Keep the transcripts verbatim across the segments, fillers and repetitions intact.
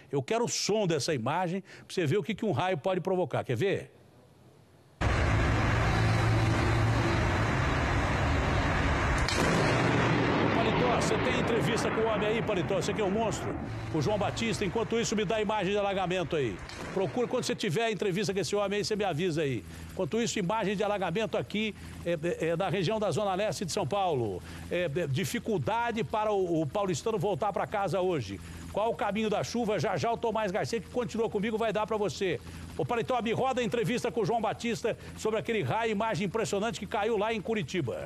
Eu quero o som dessa imagem para você ver o que, que um raio pode provocar. Quer ver? Paletó, você tem entrevista com o homem aí, Paletó? Você que é um monstro? O João Batista. Enquanto isso, me dá a imagem de alagamento aí. Procura, quando você tiver a entrevista com esse homem aí, você me avisa aí. Enquanto isso, imagem de alagamento aqui é, é, da região da Zona Leste de São Paulo. É, é, dificuldade para o, o paulistano voltar para casa hoje. Qual o caminho da chuva? Já já o Tomás Garcia, que continua comigo, vai dar para você. Ô, Paletó, me roda a entrevista com o João Batista sobre aquele raio, imagem impressionante que caiu lá em Curitiba.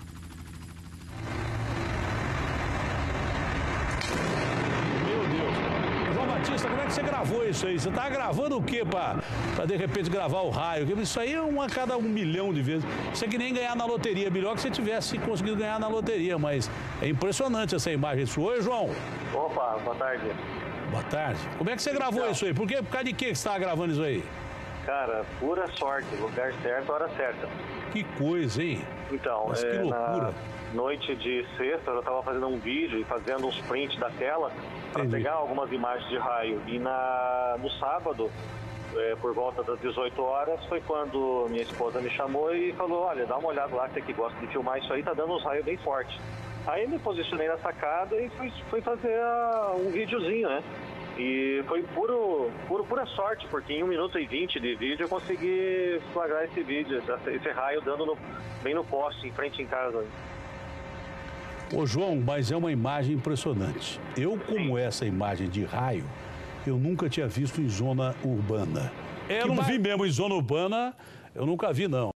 Batista, como é que você gravou isso aí? Você tá gravando o quê para de repente gravar o raio? Isso aí é uma a cada um milhão de vezes. Isso é que nem ganhar na loteria. Melhor que você tivesse conseguido ganhar na loteria, mas é impressionante essa imagem sua. Oi, João. Opa, boa tarde. Boa tarde. Como é que você gravou então, isso aí? Por, quê? Por causa de que você estava gravando isso aí? Cara, pura sorte. Lugar certo, hora certa. Que coisa, hein? Então, mas é, que loucura. Na noite de sexta, eu estava fazendo um vídeo e fazendo uns prints da tela para pegar algumas imagens de raio. E na, no sábado, é, por volta das dezoito horas, foi quando minha esposa me chamou e falou: olha, dá uma olhada lá, você que gosta de filmar isso aí, tá dando uns raios bem fortes. Aí me posicionei na sacada e fui, fui fazer uh, um videozinho, né? E foi puro, puro, pura sorte, porque em um minuto e vinte de vídeo eu consegui flagrar esse vídeo, esse raio dando no, bem no poste, em frente em casa. Ô, João, mas é uma imagem impressionante. Eu, como essa imagem de raio, eu nunca tinha visto em zona urbana. Eu não vi mesmo em zona urbana, eu nunca vi, não.